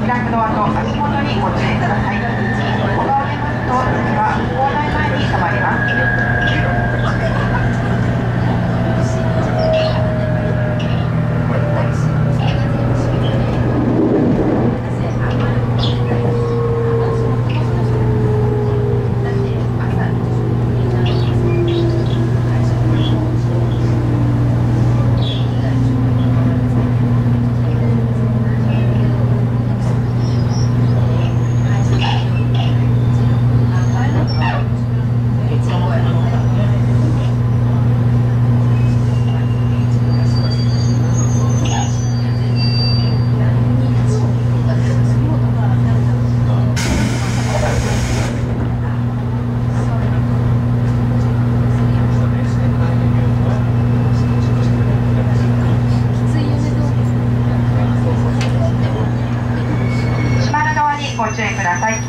開くドアと足元にご注意ください。お顔を出ますと次は構内前に止まります。ご注意ください。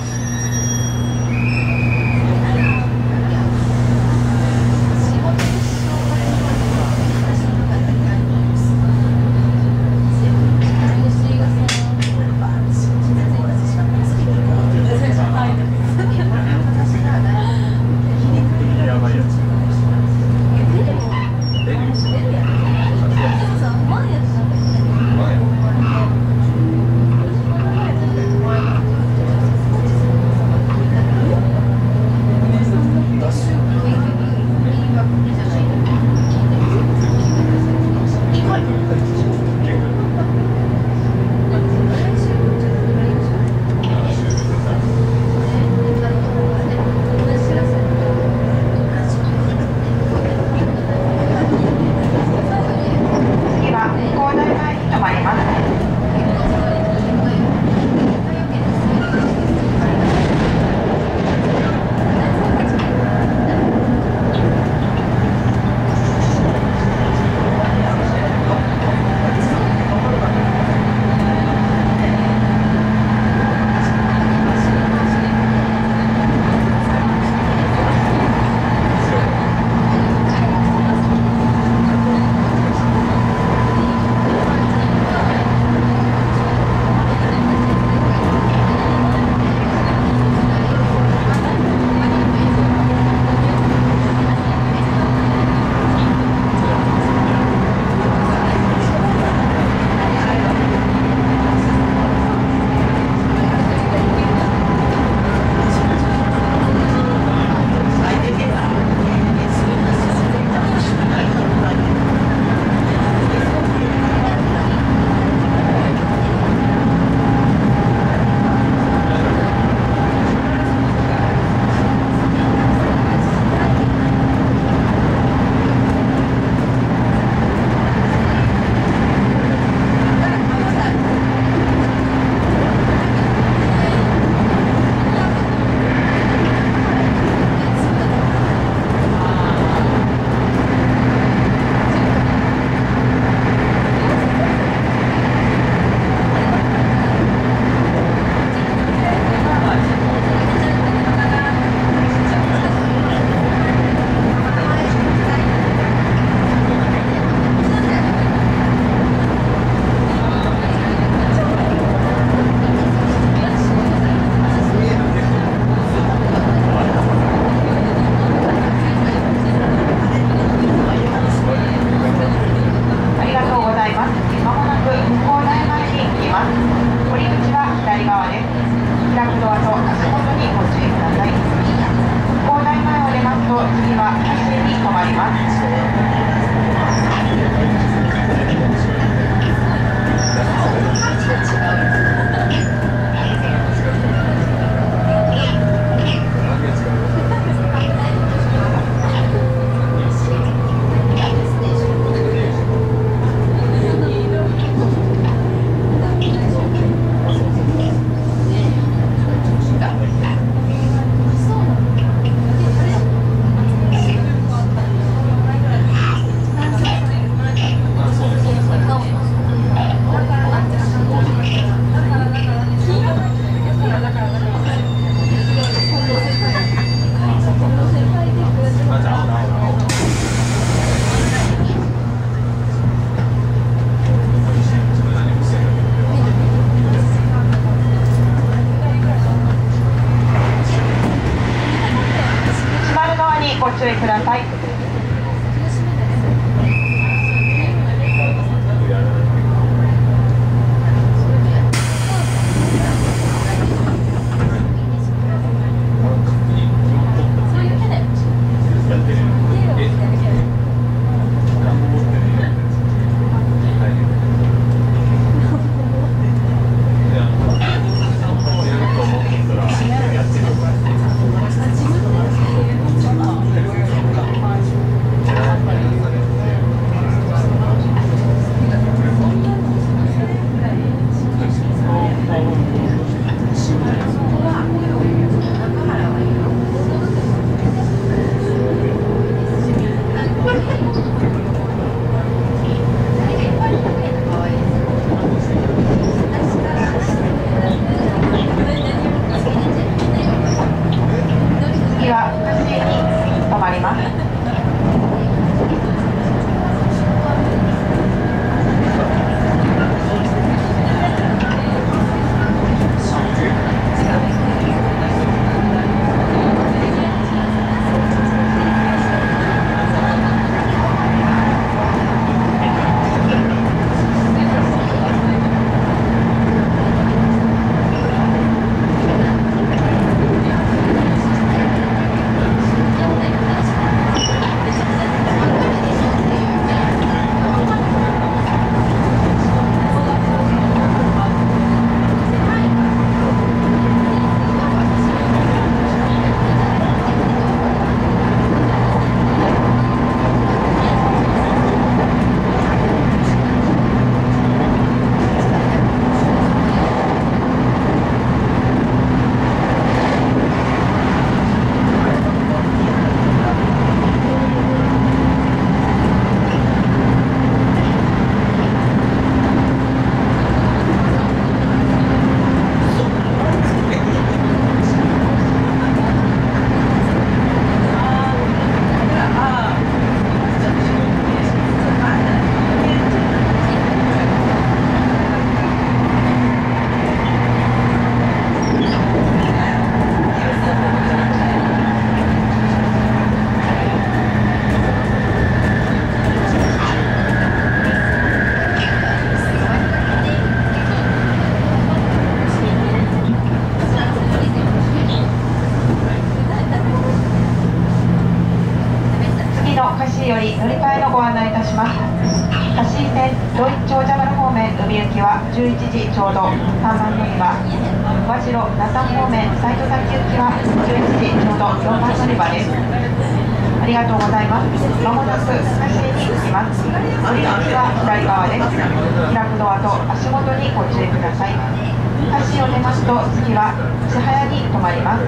注意ください。より乗り換えのご案内いたします。香椎線ドイ長者丸方面海行きは11時ちょうど3番乗り場、和白那丹方面西都崎行きは11時ちょうど4番乗り場です。ありがとうございます。まもなく香椎に着きます。乗り口は左側です。開くドアと足元にご注意ください。香椎を出ますと次は千早に停まります。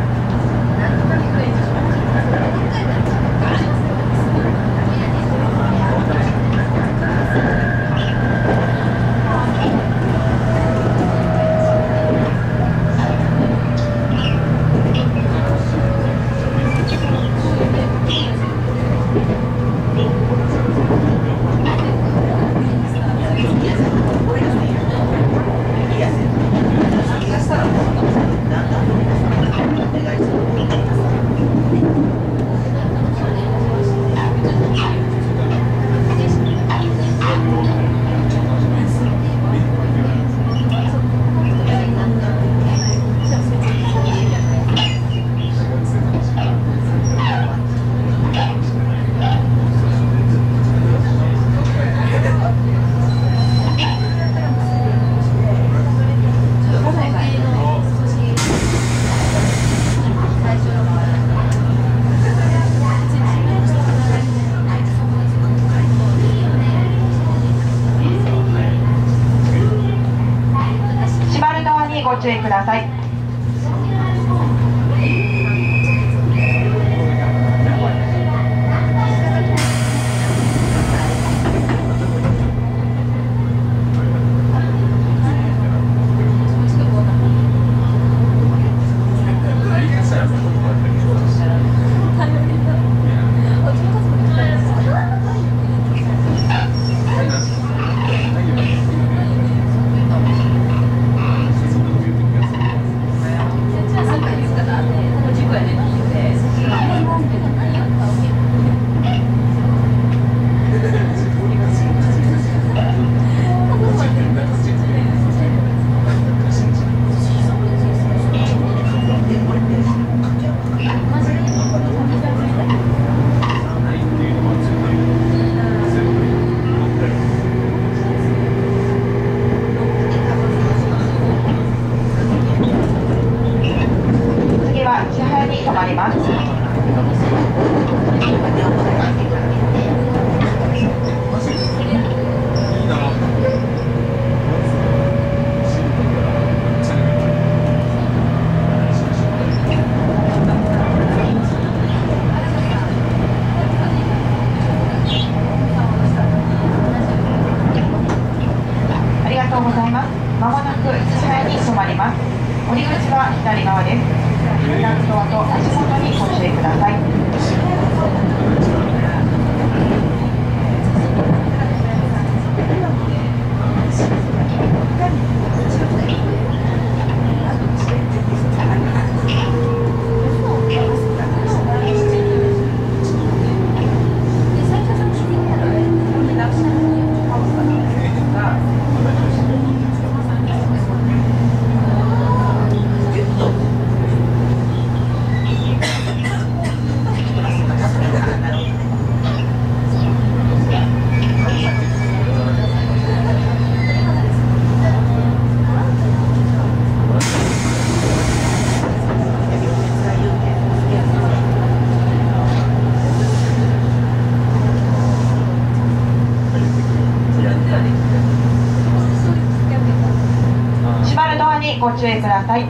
ご注意ください。 まります。ありがとうございます。まもなく1階に停まります。降り口は左側です。フランドアと足元にご注意ください。閉まるドアにご注意ください。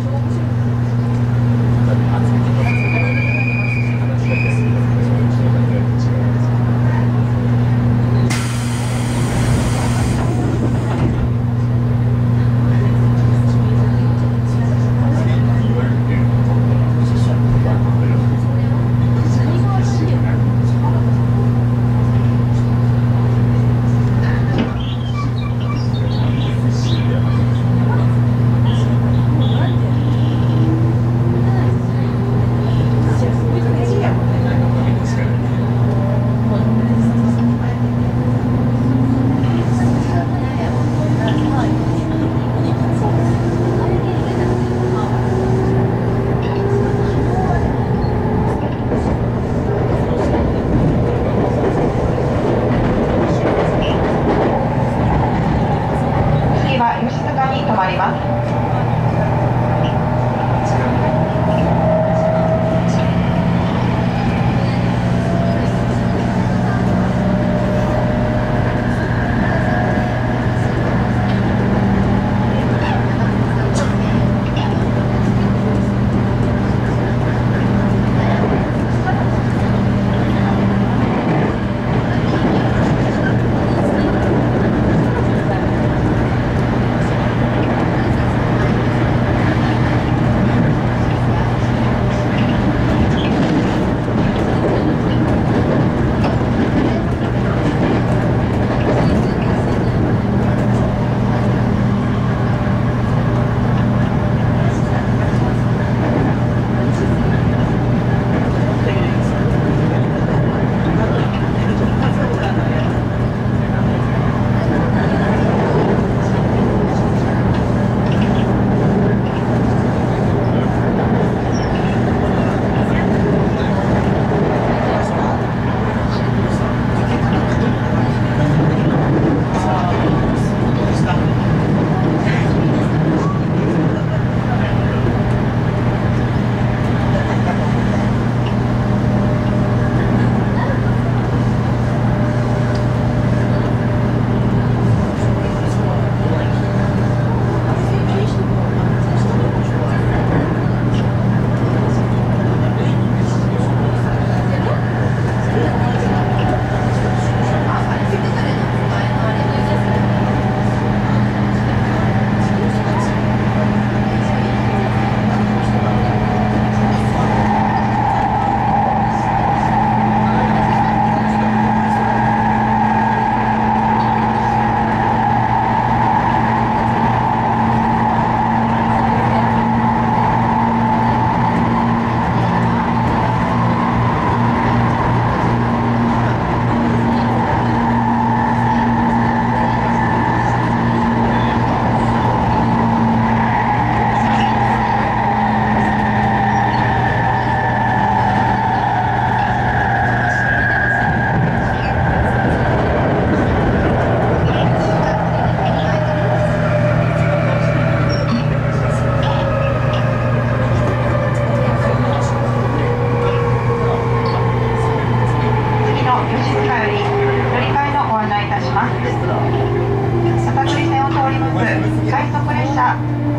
次は吉塚に停まります。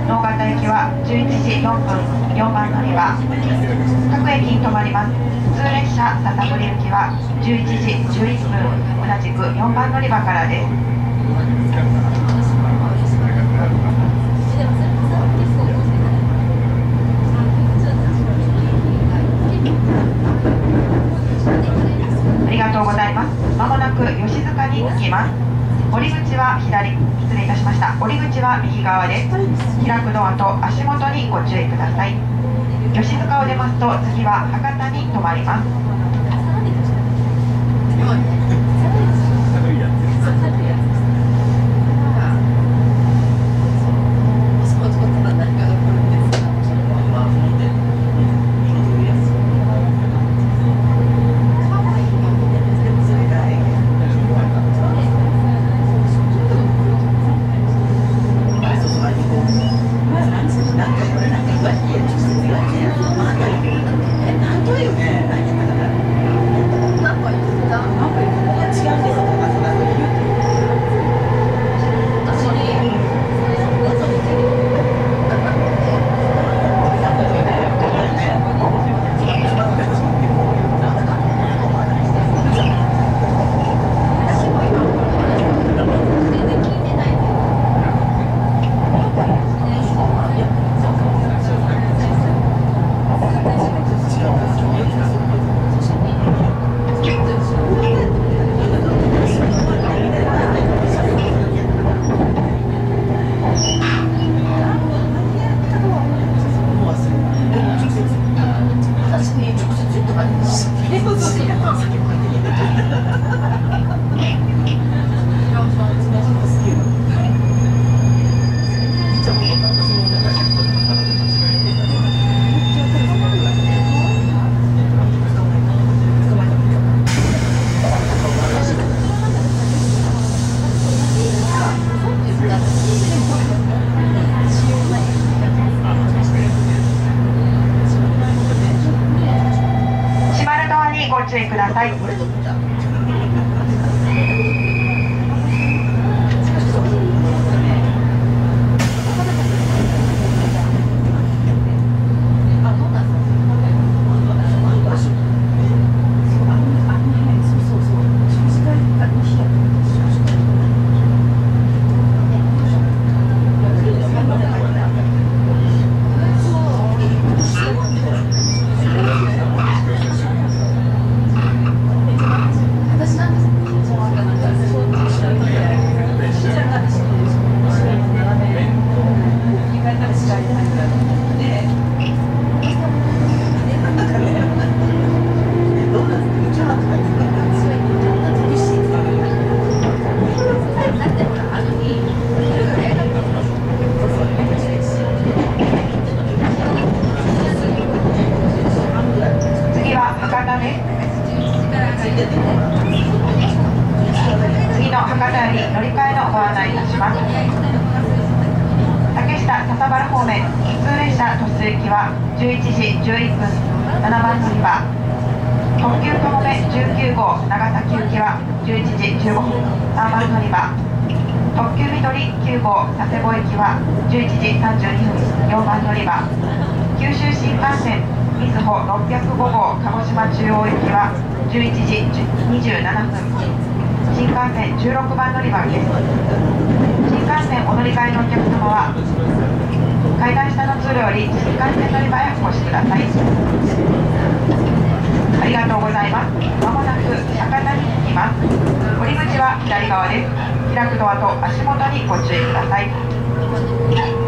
直方行きは11時4分、4番乗り場。各駅に停まります。普通列車篠栗行きは11時11分、同じく4番乗り場からです。ありがとうございます。まもなく吉塚に着きます。降り口は左、失礼いたしました。降り口は右側です。開くドアと足元にご注意ください。吉塚を出ますと次は博多に停まります。ご注意ください。次の博多より乗り換えのご案内いたします。竹下笹原方面普通列車鳥栖行きは11時11分7番乗り場。特急かもめ19号長崎行きは11時15分3番乗り場。特急みどり9号佐世保行きは11時32分4番乗り場。九州新幹線みずほ605号鹿児島中央行きは11時27分。新幹線16番乗り場です。新幹線お乗り換えのお客様は階段下の通路より新幹線乗り場へお越しください。ありがとうございます。まもなく博多に着きます。降り口は左側です。開くドアと足元にご注意ください。